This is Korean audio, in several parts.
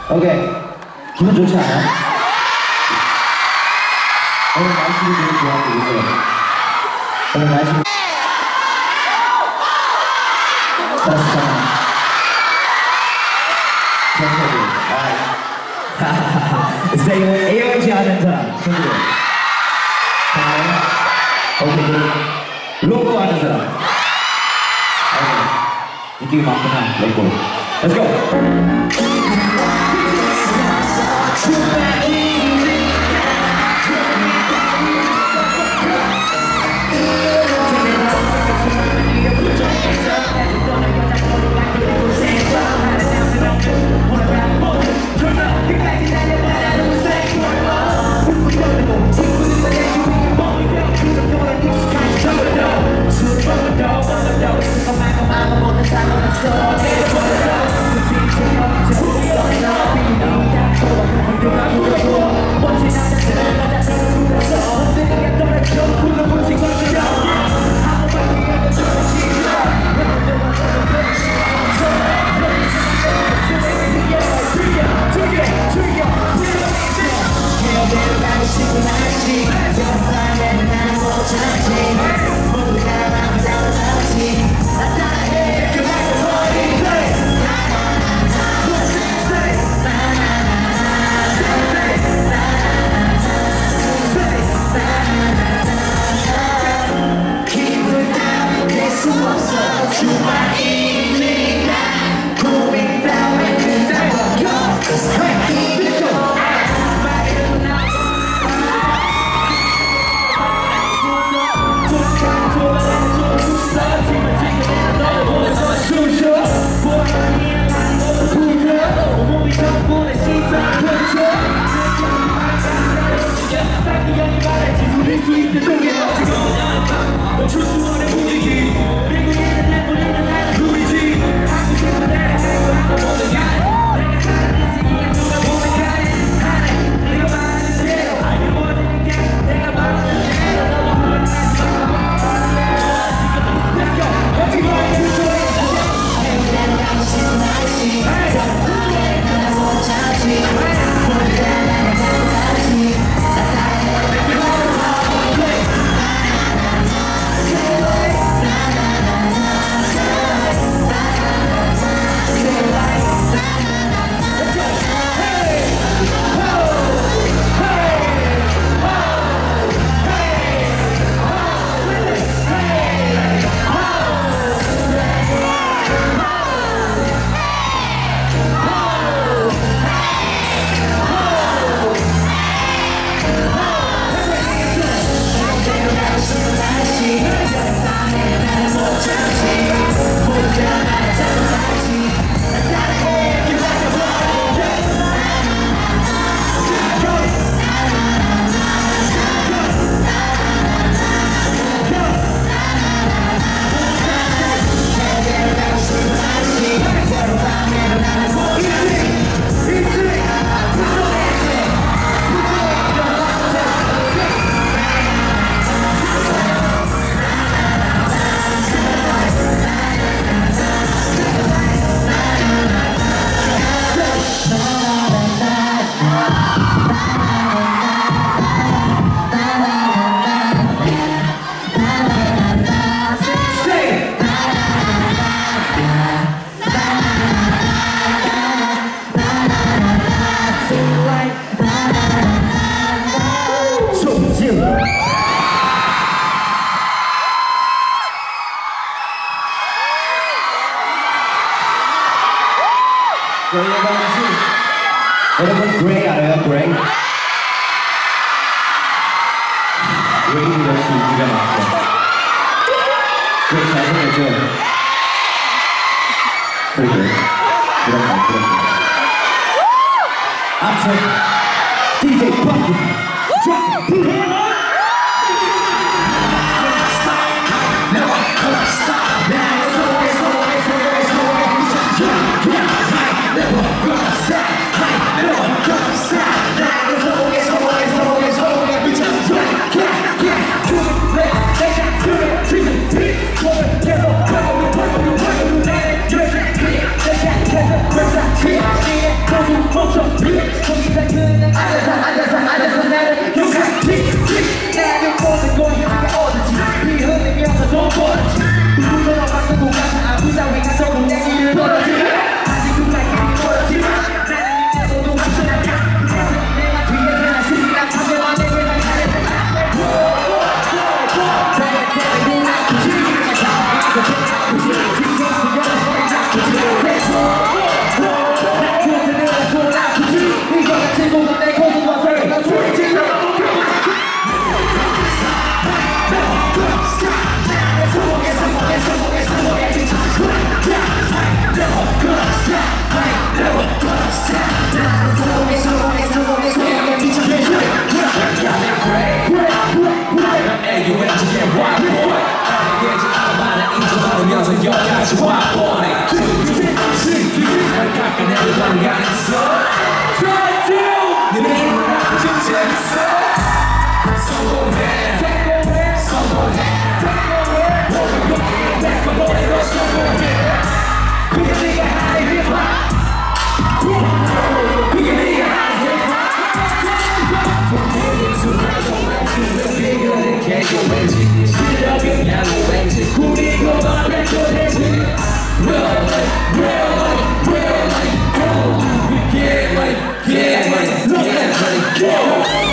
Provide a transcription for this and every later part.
오케이. 기분 좋지 않아? 오늘 날씨를 되게 좋아하고 계세요. 오늘 날씨 잘했잖아. 진짜 이거 에어지 않은 사람 손들어. 오케이. 로고 하는 사람. 인기가 많구나. 로고. Let's go. 여러분 그레이 알아요? 그레이? 외국인 역시 인기가 많고 그레이 잘생겼죠? 그러게 그런 거 아무튼 DJ 펑키 전주비보이 멈춰 다시 와보네 날 깎아내려 반가웠어 내 믿음을 아주 재밌어 성공해 백번번에도 성공해 그게 네가 하는 힙합 그게 네가 하는 힙합 비교는 개고 왠지 실력은 야구 왠지 꾸리고 말할 거지 Real money We get money Look at money go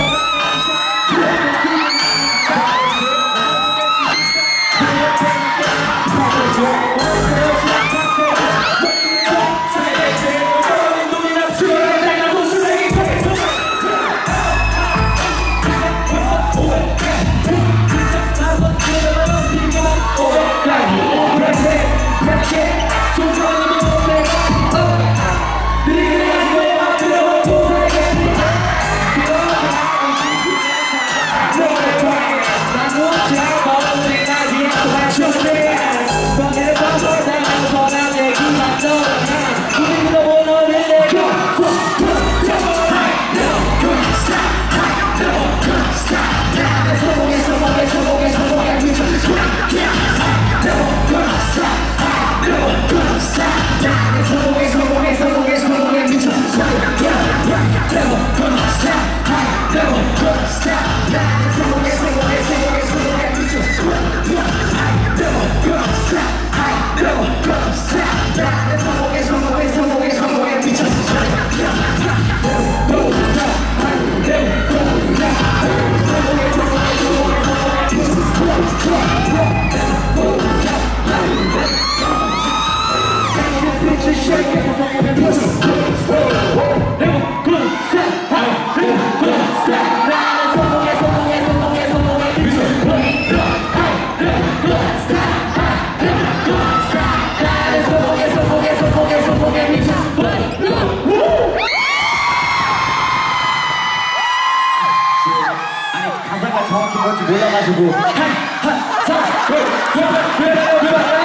가사가 정확히 뭔지 몰라가지고